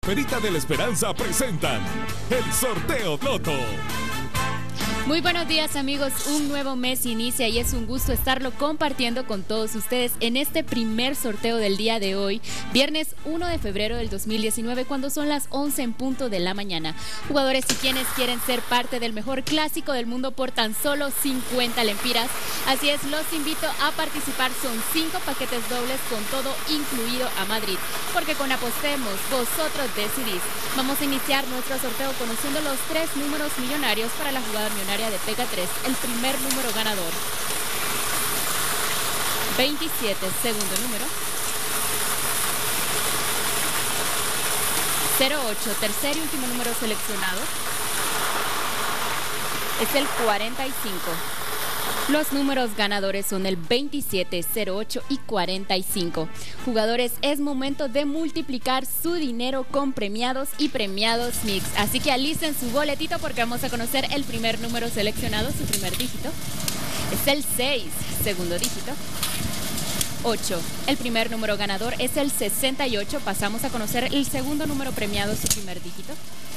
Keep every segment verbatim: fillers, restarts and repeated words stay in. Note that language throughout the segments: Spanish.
Esferita de la Esperanza presentan el Sorteo Loto. Muy buenos días, amigos, un nuevo mes inicia y es un gusto estarlo compartiendo con todos ustedes en este primer sorteo del día de hoy, viernes uno de febrero del dos mil diecinueve, cuando son las once en punto de la mañana. Jugadores y quienes quieren ser parte del mejor clásico del mundo por tan solo cincuenta lempiras, así es, los invito a participar. Son cinco paquetes dobles con todo incluido a Madrid, porque con Apostemos vosotros decidís. Vamos a iniciar nuestro sorteo conociendo los tres números millonarios para la jugada millonaria de Pega tres. El primer número ganador, veintisiete. Segundo número, cero ocho. Tercer y último número seleccionado es el cuarenta y cinco. Los números ganadores son el veintisiete, cero ocho y cuarenta y cinco. Jugadores, es momento de multiplicar su dinero con premiados y premiados mix. Así que alisten su boletito porque vamos a conocer el primer número seleccionado. Su primer dígito es el seis. Segundo dígito, ocho. El primer número ganador es el sesenta y ocho. Pasamos a conocer el segundo número premiado. Su primer dígito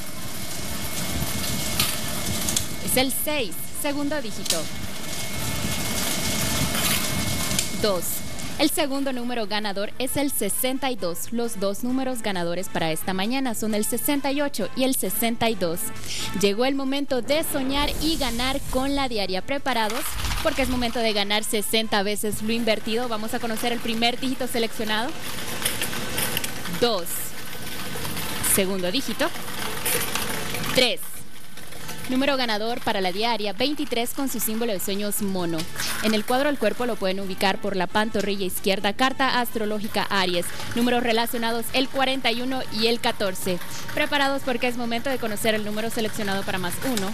es el seis. Segundo dígito, dos. El segundo número ganador es el sesenta y dos. Los dos números ganadores para esta mañana son el sesenta y ocho y el sesenta y dos. Llegó el momento de soñar y ganar con la diaria. ¿Preparados? Porque es momento de ganar sesenta veces lo invertido. Vamos a conocer el primer dígito seleccionado. dos. Segundo dígito, tres. Número ganador para la diaria, veintitrés, con su símbolo de sueños mono. En el cuadro del cuerpo lo pueden ubicar por la pantorrilla izquierda. Carta astrológica Aries. Números relacionados el cuarenta y uno y el catorce. Preparados porque es momento de conocer el número seleccionado para más uno.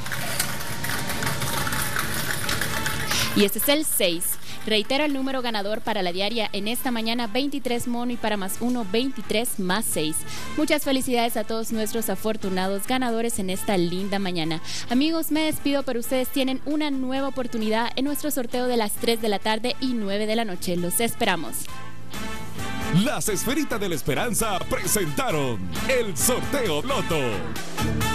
Y este es el seis. Reitero el número ganador para la diaria en esta mañana, veintitrés mono, y para más uno, veintitrés más seis. Muchas felicidades a todos nuestros afortunados ganadores en esta linda mañana. Amigos, me despido, pero ustedes tienen una nueva oportunidad en nuestro sorteo de las tres de la tarde y nueve de la noche. Los esperamos. Las Esferitas de la Esperanza presentaron el Sorteo Loto.